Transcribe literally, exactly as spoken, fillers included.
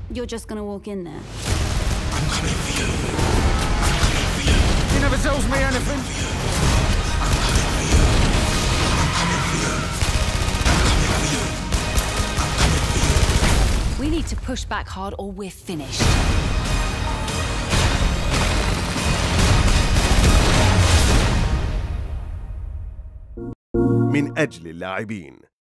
You're just gonna walk in there? I'm coming for you. I'm coming for you. He never tells me anything. I'm coming for you. I'm coming for you. I'm coming for you. I'm coming for you. We need to push back hard or we're finished. من أجل اللاعبين.